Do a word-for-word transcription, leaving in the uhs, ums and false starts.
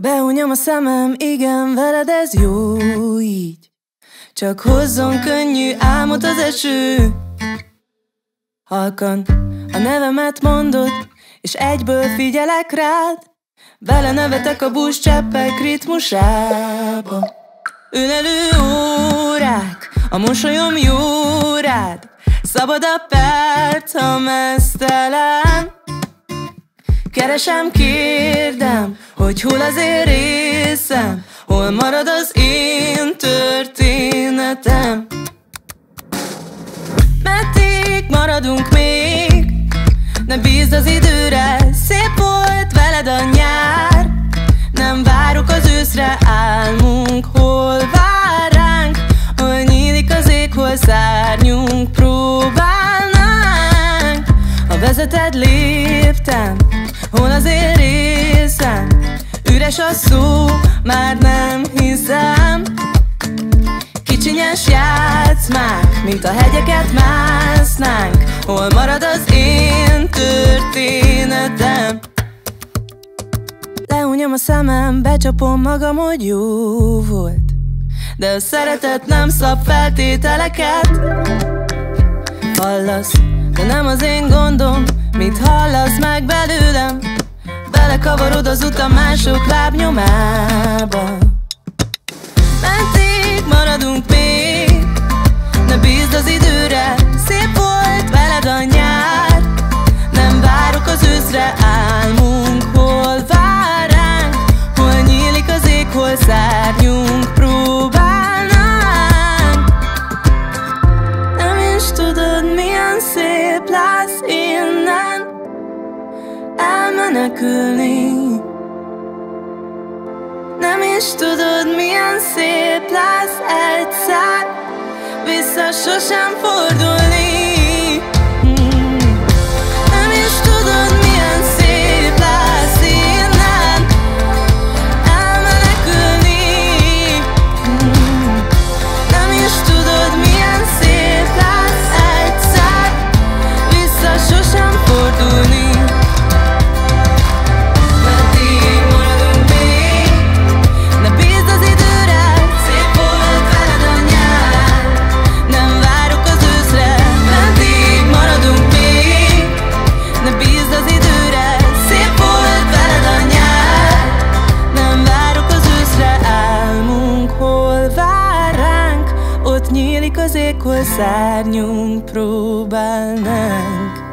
Behunyom a szemem, igen, veled ez jó így. Csak hozzon könnyű álmot az eső. Halkan a nevemet mondod, és egyből figyelek rád. Vele nevetek a buszcseppek ritmusába. Ölelő órák, a mosolyom jó rád. Szabad a perc, ha meztelen. Keresem, kérdem, hogy hol az én részem, hol marad az én történetem. Meddig maradunk még? Ne bízd az időre, szép volt veled a nyár. Nem várok az őszre, álmunk hol vár ránk, hol nyílik az ég, hol szárnyunk próbálnánk. Ha vezeted, léptem, hol az én részem? Üres a szó, már nem hiszem. Kicsinyes játszmák, mint a hegyeket másznánk. Hol marad az én történetem? Lehunyom a szemem, becsapom magam, hogy jó volt. De a szeretet nem szab feltételeket. Hallasz, de nem az én gondom, mit hallasz meg belőlem. Belekavarod az utam mások lábnyomába. Meddig maradunk még? Ne bízd az időre, szép volt veled a nyár. Nem várok az őszre, álmunk hol vár ránk, hol nyílik az ég, hol szárnyunk próbálnánk. Nem is tudod, milyen szép lesz innen elmenekülni. Nem is tudod, milyen szép lesz egyszer vissza sosem fordulni. mm. Nem is tudod, milyen szép lesz innen elmenekülni. mm. Nem is tudod, milyen szép lesz egyszer vissza sosem fordulni. Nyílik az ég, hol szárnyunk próbálnánk.